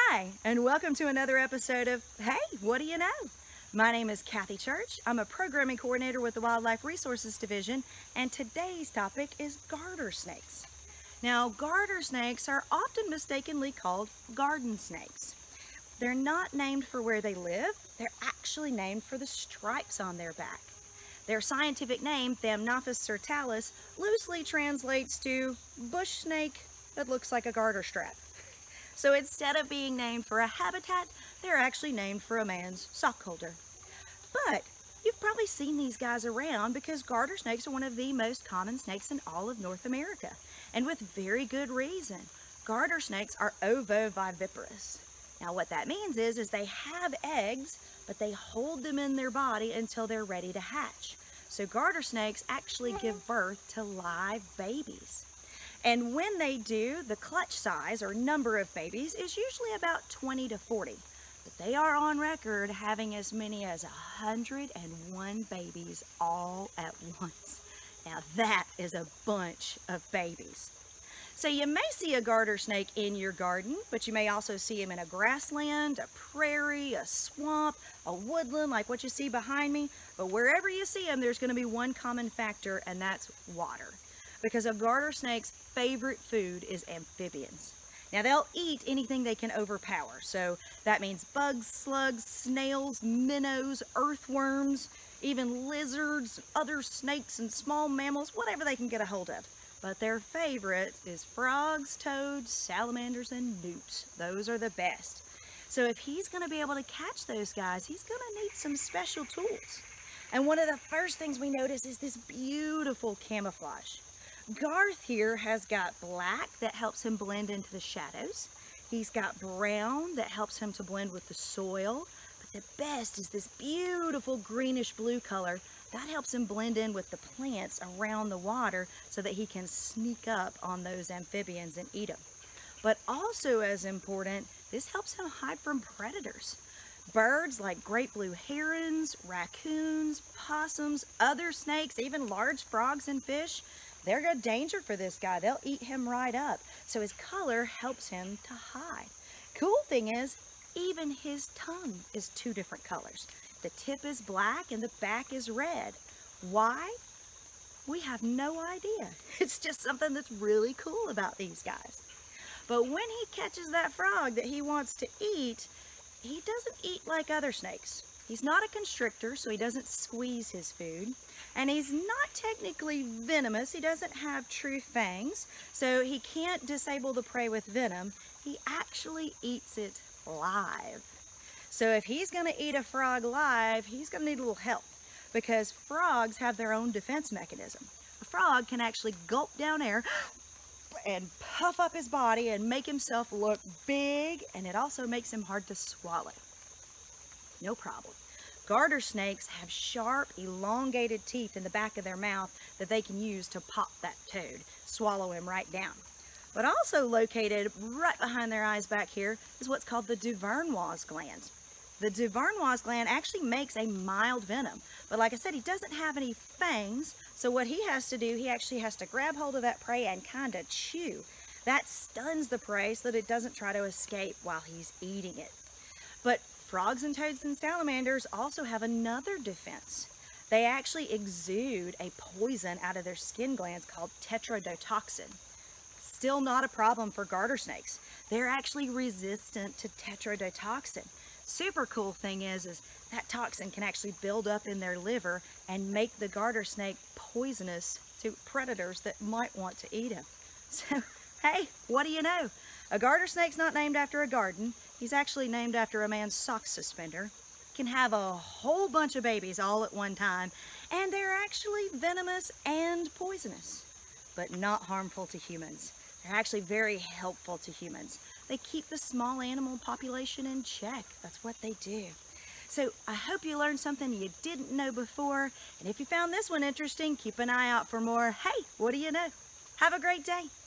Hi, and welcome to another episode of Hey, What Do You Know? My name is Kathy Church. I'm a programming coordinator with the Wildlife Resources Division, and today's topic is garter snakes. Now, garter snakes are often mistakenly called garden snakes. They're not named for where they live, they're actually named for the stripes on their back. Their scientific name, Thamnophis sirtalis, loosely translates to bush snake that looks like a garter strap. So instead of being named for a habitat, they're actually named for a man's sock holder. But you've probably seen these guys around because garter snakes are one of the most common snakes in all of North America, and with very good reason. Garter snakes are ovoviviparous. Now what that means is they have eggs, but they hold them in their body until they're ready to hatch. So garter snakes actually give birth to live babies. And when they do, the clutch size or number of babies is usually about 20 to 40. But they are on record having as many as 101 babies all at once. Now that is a bunch of babies. So you may see a garter snake in your garden, but you may also see them in a grassland, a prairie, a swamp, a woodland like what you see behind me. But wherever you see them, there's going to be one common factor, and that's water. Because a garter snake's favorite food is amphibians. Now they'll eat anything they can overpower. So that means bugs, slugs, snails, minnows, earthworms, even lizards, other snakes and small mammals, whatever they can get a hold of. But their favorite is frogs, toads, salamanders, and newts. Those are the best. So if he's going to be able to catch those guys, he's going to need some special tools. And one of the first things we notice is this beautiful camouflage. Garth here has got black that helps him blend into the shadows. He's got brown that helps him to blend with the soil. But the best is this beautiful greenish blue color. That helps him blend in with the plants around the water so that he can sneak up on those amphibians and eat them. But also as important, this helps him hide from predators. Birds like great blue herons, raccoons, possums, other snakes, even large frogs and fish, they're a danger for this guy. They'll eat him right up. So his color helps him to hide. Cool thing is, even his tongue is two different colors. The tip is black and the back is red. Why? We have no idea. It's just something that's really cool about these guys. But when he catches that frog that he wants to eat, he doesn't eat like other snakes. He's not a constrictor, so he doesn't squeeze his food. And he's not technically venomous. He doesn't have true fangs, so he can't disable the prey with venom. He actually eats it live. So if he's going to eat a frog live, he's going to need a little help because frogs have their own defense mechanism. A frog can actually gulp down air and puff up his body and make himself look big, and it also makes him hard to swallow. No problem. Garter snakes have sharp, elongated teeth in the back of their mouth that they can use to pop that toad, swallow him right down. But also located right behind their eyes back here is what's called the Duvernois Gland. The Duvernois Gland actually makes a mild venom, but like I said, he doesn't have any fangs, so what he has to do, he actually has to grab hold of that prey and kind of chew. That stuns the prey so that it doesn't try to escape while he's eating it. But frogs and toads and salamanders also have another defense. They actually exude a poison out of their skin glands called tetrodotoxin. Still not a problem for garter snakes. They're actually resistant to tetrodotoxin. Super cool thing is that toxin can actually build up in their liver and make the garter snake poisonous to predators that might want to eat him. So, hey, what do you know? A garter snake's not named after a garden. He's actually named after a man's sock suspender. Can have a whole bunch of babies all at one time, and they're actually venomous and poisonous, but not harmful to humans. They're actually very helpful to humans. They keep the small animal population in check. That's what they do. So I hope you learned something you didn't know before, and if you found this one interesting, keep an eye out for more. Hey, what do you know? Have a great day.